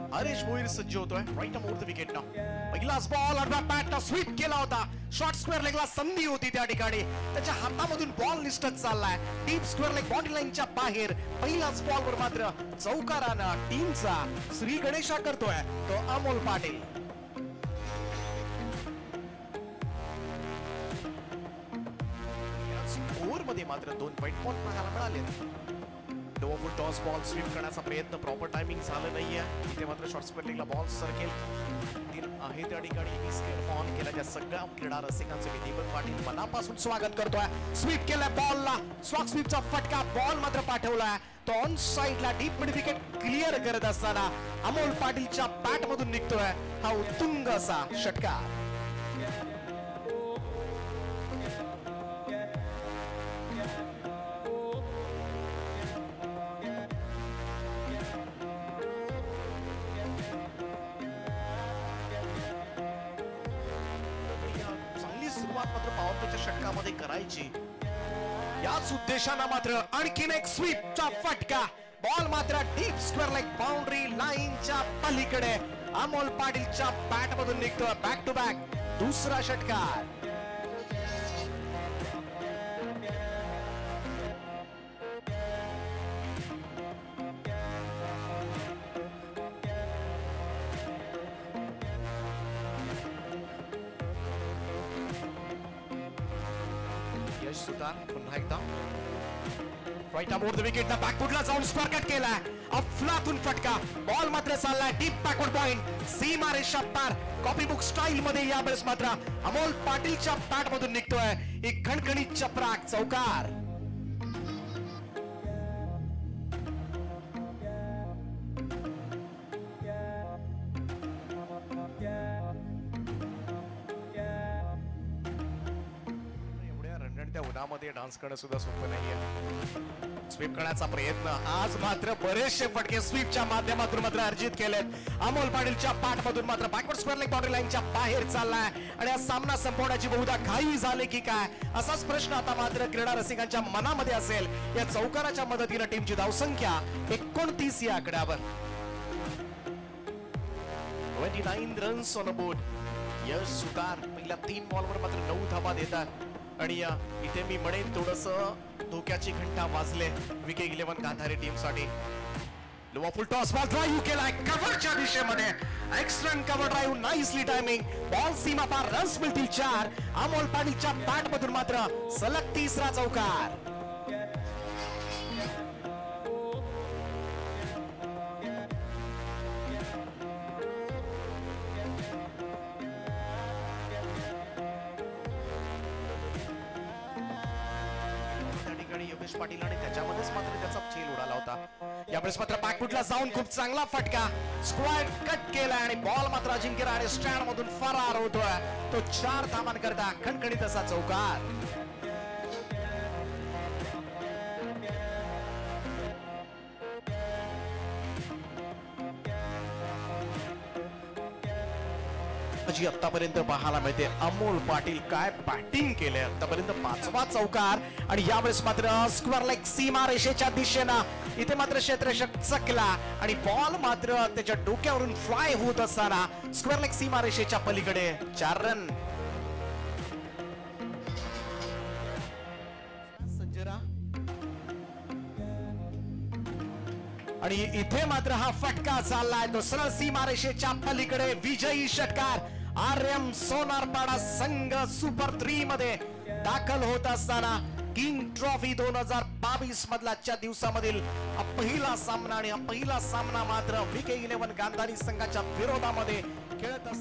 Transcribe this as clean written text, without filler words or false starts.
हरीश भोईर सज्ज होतोय right more the wicket ना. पहिलाच बॉल आडव्या बॅटला स्वीप केला होता. शॉर्ट स्क्वेअर लेगला संधी होती त्या ठिकाणी. त्याच्या हातामधून बॉल निष्ठत चाललाय डीप स्क्वेअर लेग बाउंड्री लाईनच्या बाहेर. पहिलाच बॉलवर मात्र चौकारानं टीमचा श्री गणेशा करतोय तो अमोल पाटील. ओव्हर मध्ये मात्र 2 पॉइंट पाहायला मिळाले. No full toss ball sweep करण्याचा प्रयत्न प्रॉपर टायमिंग झालं नाहीये. इथे मात्र शॉर्ट स्क्वेअर लेगला बॉल सरकेल आहे त्या ठिकाणी स्केट ऑन केला. त्या सगळ्या क्रीडा रसिकांचे मी दीपक पाटील मनापासून स्वागत करतोय. स्वीप केलाय बॉलला स्लॉक स्वीपचा फटका. बॉल मात्र पाठवलाय तो ऑन साइडला डीप मिड विकेट क्लिअर करत असताना अमोल पाटीलच्या बॅट मधून निघतोय हा उत्तुंग असा षटकार. मात्र पॉवर प्लेच्या षटकामध्ये करायची याच उद्देशाने मात्र आणखीन एक स्वीपचा फटका. बॉल मात्र डीप स्क्वेअर लेग बाउंड्री लाईनच्या पलीकडे अमोल पाटीलच्या बॅट मधून निघतोय. बॅक टू बॅक दुसरा षटकार. सुतार पुन्हा एकदा राईट मोर द विकेट ना बॅकफुटला जाऊन स्क्वेअर कट केलाय. अफलातून फटका. बॉल मात्र चाललाय डीप बॅकवर्ड पॉइंट सीमा रेषा पार. कॉपी बुक स्टाईल मध्ये यावेळेस मात्र अमोल पाटीलच्या बॅट मधून निघतोय एक खणखणीत चपराक चौकार. त्या उन्हामध्ये डान्स करणं सुद्धा सोपं नाहीये. स्वीप करण्याचा प्रयत्न आज मात्र बरेचसे फटके स्वीपच्या माध्यमातून मात्र अर्जित केलेत. अमोल पाटीलच्या बॅट मधून मात्र बॅकवर्ड स्क्वेअर लेग बाउंड्री लाईनच्या बाहेर चाललाय आणि हा सामना संपवण्याची बहुधा घाई झाली की काय असाच प्रश्न आता मात्र क्रीडा रसिकांच्या मनामध्ये असेल. या चौकाराच्या मदतीने टीमची धावसंख्या 29 या आकड्यावर. 29 runs on board. Yash Sutar पहिल्या 3 बॉलवर मात्र 9 धावा देतात आणि इथे मी म्हणेन थोडस धोक्याची घंटा वाजले VK11 गांधारी टीम साठी. Low full toss ball drive केलाय कव्हरच्या दिशेमध्ये. Excellent cover drive nicely timing. Ball सीमा पार रन्स मिळतील 4. अमोल पाटीलच्या बॅट मधून मात्र सलग तिसरा चौकार. योगेश पाटील आणि त्याच्यामध्येच मात्र त्याचा चेल उडाला होता. यावेळेस मात्र बॅकफुटला जाऊन खूप चांगला फटका. स्क्वेअर कट केला आणि बॉल मात्र अजिंक्य राणे स्टँड मधून फरार होतोय. तो 4 धावांकरता खणखणीत असा चौकार. जी आतापर्यंत पाहायला मिळते अमोल पाटील काय बॅटिंग केले. आतापर्यंत 5वा चौकार आणि यावेळेस मात्र स्क्वेअर लेग सीमा रेषेच्या दिशेनं इथे मात्र क्षेत्ररक्षक चकला आणि बॉल मात्र त्याच्या डोक्यावरून फ्लाय होत असताना स्क्वेअर लेग सीमा रेषेच्या पलीकडे 4 रन. आणि इथे मात्र हा फटका चाललाय तो सरळ सीमा रेषेच्या पलीकडे. विजयी षटकार. RM सोनारपाडा संघ सुपर 3 मध्ये दाखल होत असताना किंग ट्रॉफी 2022 मधल्याच्या दिवसामधील पहिला सामना आणि पहिला सामना मात्र VK11 गांधारी संघाच्या विरोधामध्ये खेळत असताना